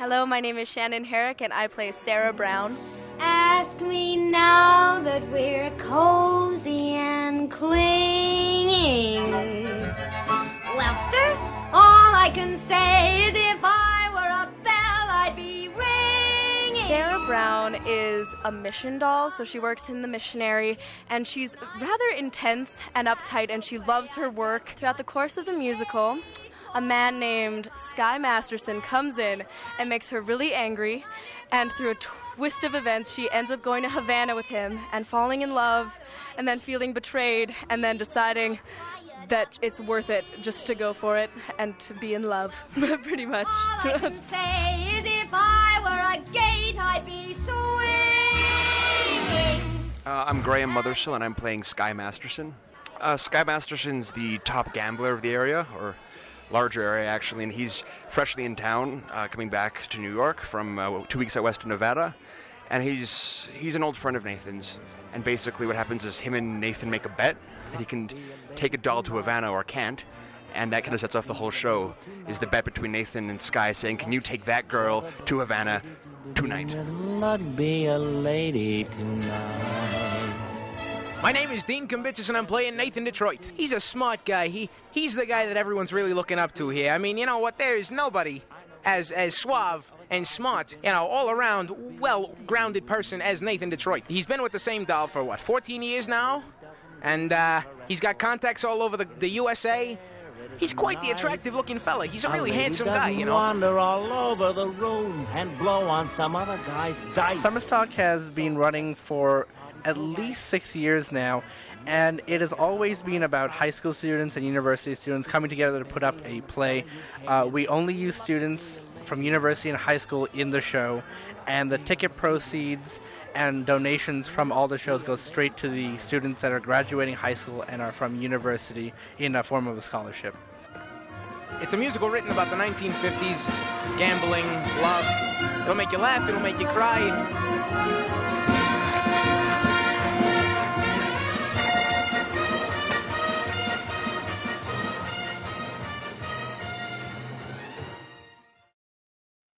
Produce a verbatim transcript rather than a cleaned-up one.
Hello, my name is Shannon Herrick and I play Sarah Brown. Ask me now that we're cozy and clinging. Well, sir, all I can say is if I were a bell, I'd be ringing. Sarah Brown is a mission doll, so she works in the missionary, and she's rather intense and uptight, and she loves her work. Throughout the course of the musical, a man named Sky Masterson comes in and makes her really angry, and through a twist of events, she ends up going to Havana with him and falling in love, and then feeling betrayed, and then deciding that it's worth it just to go for it and to be in love, pretty much. All I can say is if I were a gate, I'd be swinging. Uh, I'm Graham Mothersill, and I'm playing Sky Masterson. Uh, Sky Masterson's the top gambler of the area, or larger area actually, and he's freshly in town, uh, coming back to New York from uh, two weeks out west of Nevada, and he's he's an old friend of Nathan's. And basically, what happens is him and Nathan make a bet that he can take a doll to Havana or can't, and that kind of sets off the whole show. Is the bet between Nathan and Sky saying, "Can you take that girl to Havana tonight?" Be a lady tonight. My name is Dean Kambitsis, and I'm playing Nathan Detroit. He's a smart guy. He He's the guy that everyone's really looking up to here. I mean, you know what? There is nobody as as suave and smart, you know, all-around, well-grounded person as Nathan Detroit. He's been with the same doll for, what, fourteen years now? And uh, he's got contacts all over the, the U S A. He's quite the attractive-looking fella. He's a really handsome guy, you know. Wander all over the room and blow on some other guy's dice. Summerstock has been running for at least six years now, and it has always been about high school students and university students coming together to put up a play. Uh, we only use students from university and high school in the show, and the ticket proceeds and donations from all the shows go straight to the students that are graduating high school and are from university in a form of a scholarship. It's a musical written about the nineteen fifties, gambling, love. It'll make you laugh, it'll make you cry.